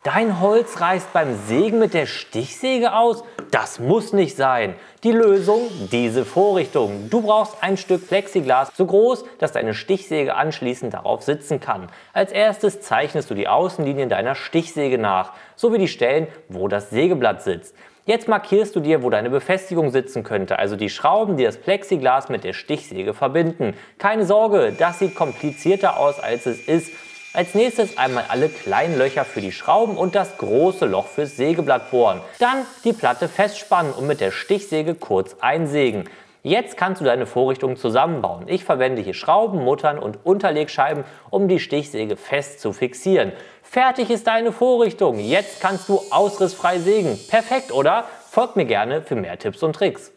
Dein Holz reißt beim Sägen mit der Stichsäge aus? Das muss nicht sein. Die Lösung? Diese Vorrichtung. Du brauchst ein Stück Plexiglas, so groß, dass deine Stichsäge anschließend darauf sitzen kann. Als erstes zeichnest du die Außenlinien deiner Stichsäge nach, sowie die Stellen, wo das Sägeblatt sitzt. Jetzt markierst du dir, wo deine Befestigung sitzen könnte, also die Schrauben, die das Plexiglas mit der Stichsäge verbinden. Keine Sorge, das sieht komplizierter aus, als es ist. Als nächstes einmal alle kleinen Löcher für die Schrauben und das große Loch fürs Sägeblatt bohren. Dann die Platte festspannen und mit der Stichsäge kurz einsägen. Jetzt kannst du deine Vorrichtung zusammenbauen. Ich verwende hier Schrauben, Muttern und Unterlegscheiben, um die Stichsäge fest zu fixieren. Fertig ist deine Vorrichtung. Jetzt kannst du ausrissfrei sägen. Perfekt, oder? Folgt mir gerne für mehr Tipps und Tricks.